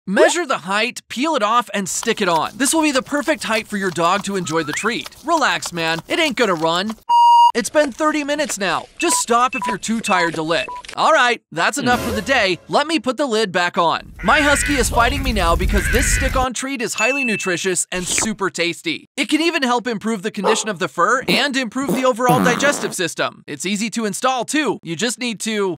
Measure the height, peel it off, and stick it on. This will be the perfect height for your dog to enjoy the treat. Relax, man. It ain't gonna run. It's been 30 minutes now. Just stop if you're too tired to lick. All right, that's enough for the day. Let me put the lid back on. My husky is fighting me now because this stick-on treat is highly nutritious and super tasty. It can even help improve the condition of the fur and improve the overall digestive system. It's easy to install too. You just need to